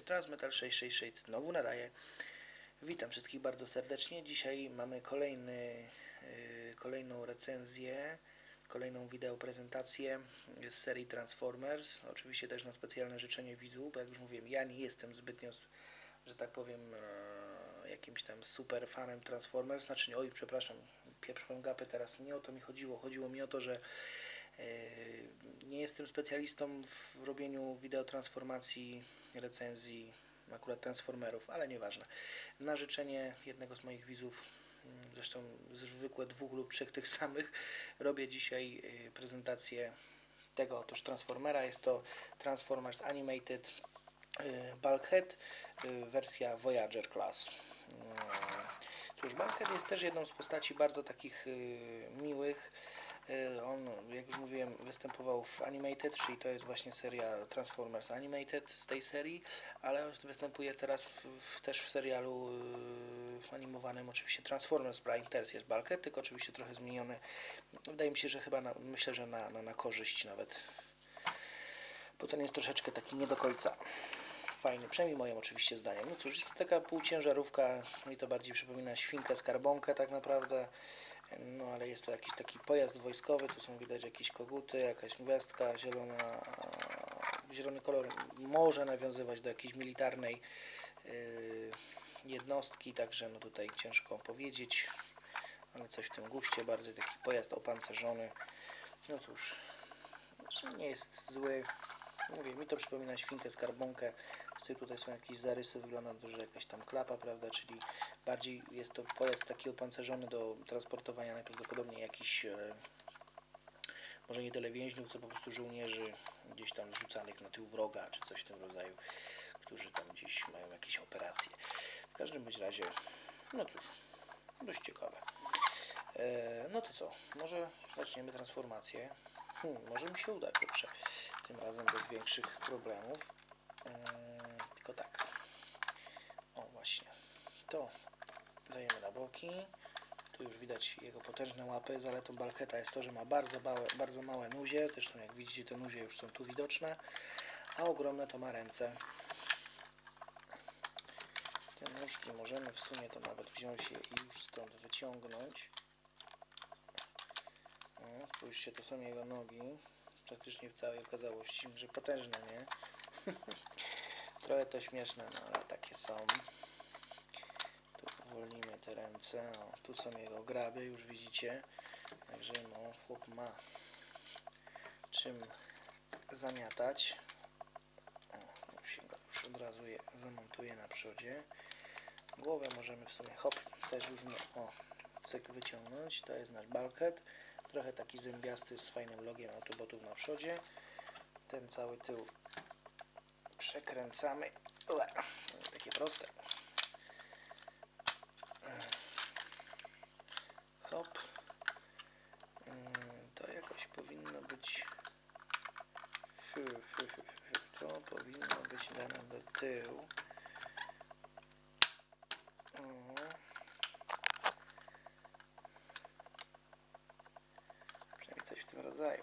Transmetal 666 znowu nadaje. Witam wszystkich bardzo serdecznie. Dzisiaj mamy kolejną recenzję, kolejną wideo prezentację z serii Transformers. Oczywiście też na specjalne życzenie widzu, bo jak już mówiłem, ja nie jestem zbytnio, że tak powiem, jakimś tam super fanem Transformers. Znaczy, oj, przepraszam, pieprzłem gapę teraz. Nie o to mi chodziło. Chodziło mi o to, że nie jestem specjalistą w robieniu wideotransformacji, recenzji akurat Transformerów, ale nieważne. Na życzenie jednego z moich widzów, zresztą zwykłe 2 lub 3 tych samych, robię dzisiaj prezentację tego otóż Transformera. Jest to Transformers Animated Bulkhead, wersja Voyager Class. Cóż, Bulkhead jest też jedną z postaci bardzo takich miłych. On, jak już mówiłem, występował w Animated, czyli to jest właśnie seria Transformers Animated z tej serii, ale występuje teraz też w serialu animowanym oczywiście Transformers Prime, też jest Bulkhead, tylko oczywiście trochę zmieniony. Wydaje mi się, że chyba myślę, że na korzyść nawet, bo ten jest troszeczkę taki nie do końca fajny, przynajmniej moim oczywiście zdaniem. No cóż, jest to taka półciężarówka, mi to bardziej przypomina świnkę skarbonkę tak naprawdę. No ale jest to jakiś taki pojazd wojskowy, tu są widać jakieś koguty, jakaś gwiazdka zielona, zielony kolor może nawiązywać do jakiejś militarnej jednostki, także no tutaj ciężko powiedzieć, ale coś w tym guście, bardziej taki pojazd opancerzony. No cóż, nie jest zły. Mówię, mi to przypomina świnkę skarbonkę. Tutaj są jakieś zarysy, wygląda to, że jakaś tam klapa, prawda, czyli bardziej jest to pojazd taki opancerzony do transportowania najprawdopodobniej jakichś, może nie tyle więźniów, co po prostu żołnierzy gdzieś tam zrzucanych na tył wroga, czy coś w tym rodzaju, którzy tam gdzieś mają jakieś operacje. W każdym bądź razie, no cóż, dość ciekawe. No to co, może zaczniemy transformację. Może mi się uda, kurczę, tym razem bez większych problemów. Tylko tak. O, właśnie. To dajemy na boki. Tu już widać jego potężne łapy. Zaletą Bulkheada jest to, że ma bardzo małe nuzie. Zresztą jak widzicie, te nuzie już są tu widoczne. A ogromne to ma ręce. Te nóżki możemy w sumie to nawet wziąć je i już stąd wyciągnąć. No, spójrzcie, to są jego nogi. Praktycznie w całej okazałości, że potężne, nie? Trochę to śmieszne, no ale takie są. Tu uwolnimy te ręce. O, tu są jego graby, już widzicie. Także no, chłop ma czym zamiatać. O, już od razu je zamontuję na przodzie. Głowę możemy w sumie, hop, też już cyk wyciągnąć. To jest nasz Bulkhead. Trochę taki zębiasty z fajnym logiem Autobotów na przodzie. Ten cały tył przekręcamy. Takie proste. Hop. To jakoś powinno być. To powinno być dane do tyłu. Przynajmniej coś w tym rodzaju.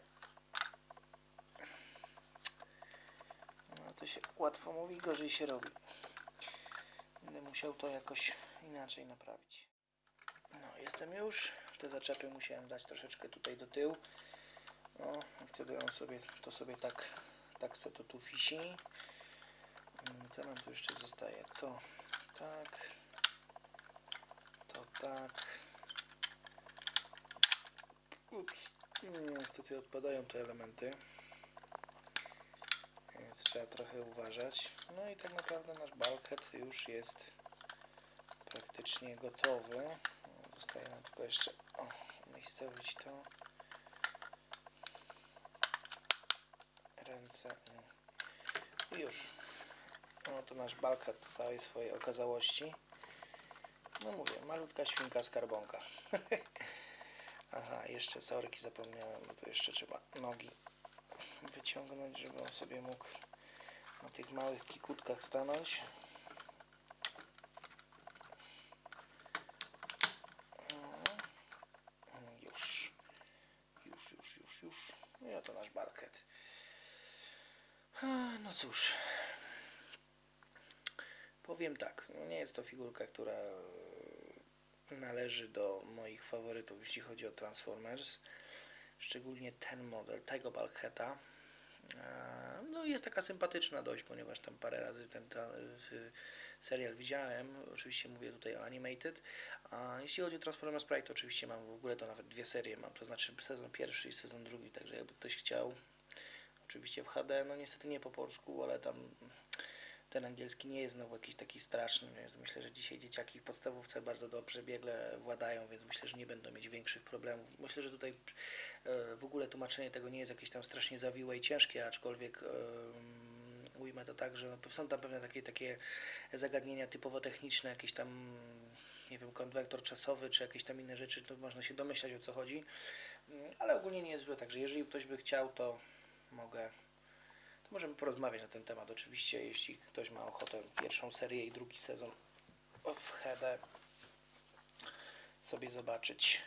No to się łatwo mówi, gorzej się robi. Będę musiał to jakoś inaczej naprawić. No, jestem już. Te zaczepy musiałem dać troszeczkę tutaj do tyłu. No, wtedy on sobie tak se to tu wisi. Co nam tu jeszcze zostaje? To tak. To tak. Ups. Niestety odpadają te elementy. Więc trzeba trochę uważać. No i tak naprawdę nasz Bulkhead już jest praktycznie gotowy. Zostaje nam tylko jeszcze umiejscowić to. Ręce. I już. No to nasz Bulkhead z całej swojej okazałości. No mówię, malutka świnka skarbonka. Aha, jeszcze sorki zapomniałem, bo to jeszcze trzeba nogi wyciągnąć, żeby on sobie mógł na tych małych kikutkach stanąć. Już. No i oto nasz Bulkhead. No cóż. powiem tak, no nie jest to figurka, która należy do moich faworytów, jeśli chodzi o Transformers. Szczególnie ten model, tego Bulkheada. No jest taka sympatyczna dość, ponieważ tam parę razy ten serial widziałem. Oczywiście mówię tutaj o Animated. A jeśli chodzi o Transformers Pride, to oczywiście mam w ogóle to nawet 2 serie mam, to znaczy sezon pierwszy i sezon drugi, także jakby ktoś chciał, oczywiście w HD, no niestety nie po polsku, ale tam ten angielski nie jest znowu jakiś taki straszny, więc myślę, że dzisiaj dzieciaki w podstawówce bardzo dobrze biegle władają, więc myślę, że nie będą mieć większych problemów. Myślę, że tutaj w ogóle tłumaczenie tego nie jest jakieś tam strasznie zawiłe i ciężkie, aczkolwiek ujmę to tak, że są tam pewne takie zagadnienia typowo techniczne, jakieś tam, nie wiem, konwektor czasowy, czy jakieś tam inne rzeczy, to można się domyślać, o co chodzi, ale ogólnie nie jest źle, także jeżeli ktoś by chciał, to możemy porozmawiać na ten temat. Oczywiście, jeśli ktoś ma ochotę pierwszą serię i drugi sezon w HD sobie zobaczyć,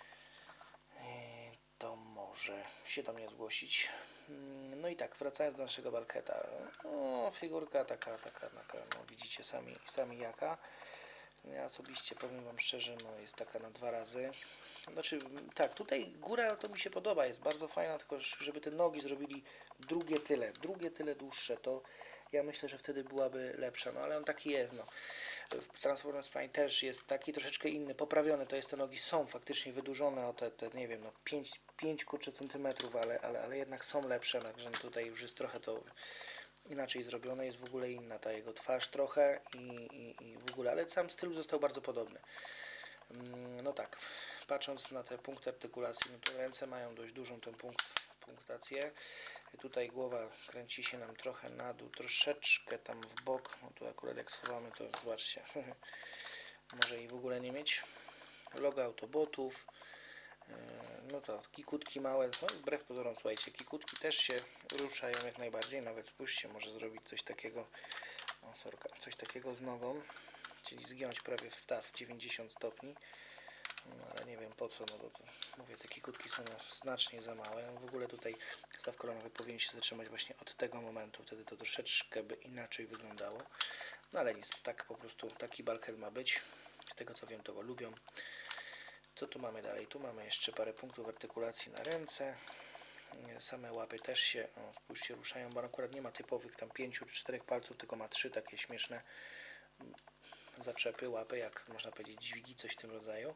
to może się do mnie zgłosić. No i tak, wracając do naszego Bulkheada. No, figurka taka, no widzicie sami jaka. Ja osobiście powiem Wam szczerze, no jest taka na 2 razy. Znaczy, tak, tutaj góra to mi się podoba, jest bardzo fajna, tylko żeby te nogi zrobili drugie tyle dłuższe, to ja myślę, że wtedy byłaby lepsza, no ale on taki jest, no. W Transformers Prime też jest taki troszeczkę inny, poprawiony, to jest, te nogi są faktycznie wydłużone o te nie wiem, no 5 kurczę centymetrów, ale jednak są lepsze, także tutaj już jest trochę to inaczej zrobione, jest w ogóle inna ta jego twarz trochę i w ogóle, ale sam styl został bardzo podobny. No tak, patrząc na te punkty artykulacji, no to ręce mają dość dużą tę punktację. Tutaj głowa kręci się nam trochę na dół, troszeczkę tam w bok. No tu akurat jak schowamy, to zobaczcie, może jej w ogóle nie mieć. Logo Autobotów. No to kikutki małe, no wbrew pozorom, słuchajcie, kikutki też się ruszają jak najbardziej, nawet spójrzcie, może zrobić coś takiego, coś takiego z nogą, czyli zgiąć prawie wstaw 90 stopni, no, ale nie wiem po co, no bo to, mówię, te kikutki są znacznie za małe. W ogóle tutaj staw kolonowy powinien się zatrzymać właśnie od tego momentu, wtedy to troszeczkę by inaczej wyglądało, no ale nic, tak po prostu taki Bulkhead ma być, z tego co wiem, to go lubią. Co tu mamy dalej? Tu mamy jeszcze parę punktów artykulacji na ręce. Same łapy też się, spójrzcie, ruszają, bo akurat nie ma typowych tam 5 czy 4 palców, tylko ma 3 takie śmieszne zaczepy, łapy, jak można powiedzieć dźwigi, coś w tym rodzaju.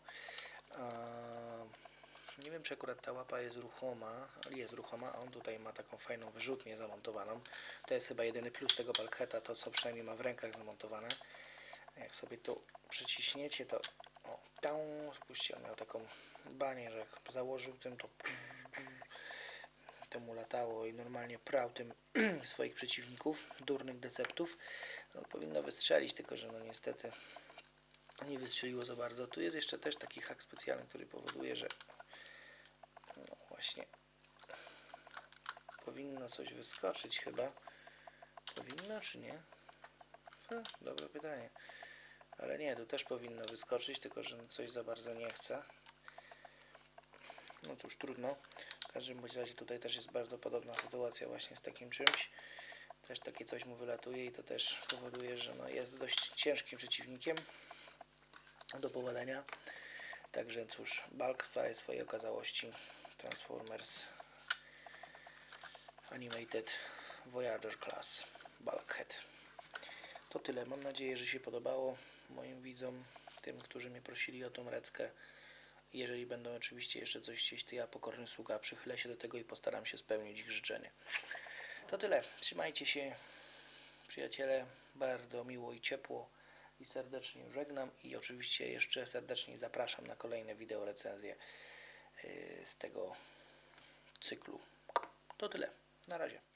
Nie wiem, czy akurat ta łapa jest ruchoma, ale jest ruchoma, a on tutaj ma taką fajną wyrzutnię zamontowaną. To jest chyba jedyny plus tego Bulkheada, to co przynajmniej ma w rękach zamontowane. Jak sobie tu przyciśniecie, to spójrzcie, on miał taką banię, że jak założył tym, to mu latało i normalnie prał tym swoich przeciwników, durnych deceptów. No, powinno wystrzelić, tylko że no niestety nie wystrzeliło za bardzo. Tu jest jeszcze też taki hak specjalny, który powoduje, że no właśnie powinno coś wyskoczyć chyba. Powinno czy nie? Dobre pytanie. Ale nie, tu też powinno wyskoczyć, tylko że coś za bardzo nie chce. No cóż, trudno. W każdym bądź razie tutaj też jest bardzo podobna sytuacja właśnie z takim czymś. Też takie coś mu wylatuje i to też powoduje, że no jest dość ciężkim przeciwnikiem do powalenia. Także cóż, Bulk w całej swojej okazałości Transformers Animated Voyager Class Bulkhead. To tyle. Mam nadzieję, że się podobało moim widzom, tym, którzy mnie prosili o tą reckę. Jeżeli będą oczywiście jeszcze coś chcieć, to ja, pokorny sługa, przychylę się do tego i postaram się spełnić ich życzenie. To tyle. Trzymajcie się, przyjaciele. Bardzo miło i ciepło i serdecznie żegnam i oczywiście jeszcze serdecznie zapraszam na kolejne wideo recenzje z tego cyklu. To tyle. Na razie.